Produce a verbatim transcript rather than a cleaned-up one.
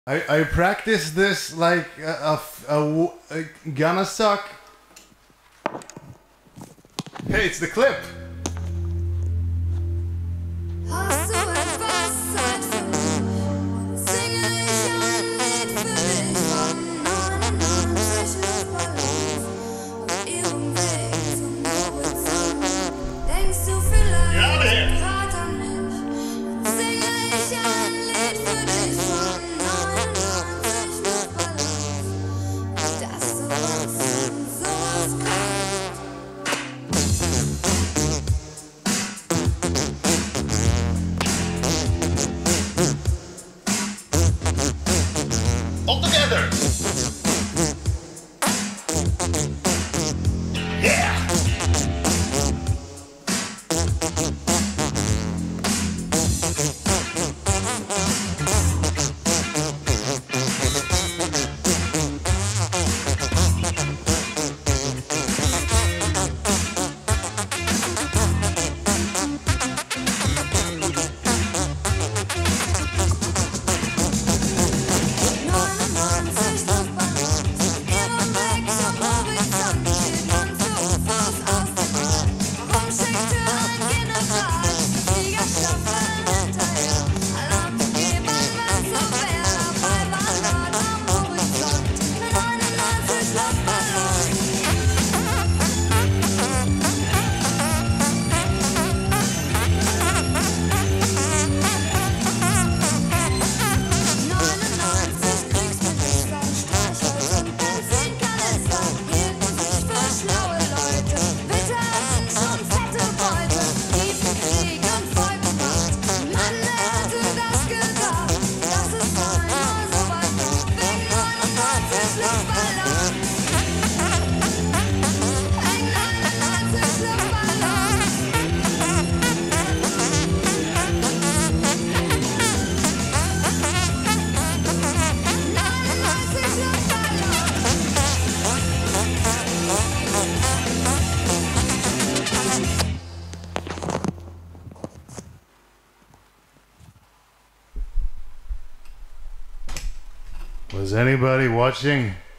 I, I practiced this like a, a, a, a gonna suck. Hey, it's the clip. Hast du etwas Zeit für mich? Singe ich ein Lied für dich von neunundneunzig Luftballons auf ihrem Weg zum Horizont. Denkst du vielleicht grad an mich? Singe ich ein Lied für dich von neunundneunzig Luftballons, das sowas und sowas kann. All together! Yeah! neunundneunzig Luftballons, ihrem Weg zum Horizont, steht uns so fast aus dem Mund. Warum schickt ihr ein General, Fliegerstaffeln hinterher? Alarm zu geben, wenn's so wär, dabei waren dort am Horizont neunundneunzig Luftballons. neunundneunzig Kriegsminister, Streichhölzer und Benzinkanister hielten sich für schlaue Leute, Veterans und fette Beute, riefen Krieg und Volksmacht. Mann, wer hätte das gedacht, dass es einmal so weit kommt, wegen neunundneunzig Luftballons. Wegen neunundneunzig Luftballons. neunundneunzig Luftballons. Was anybody watching?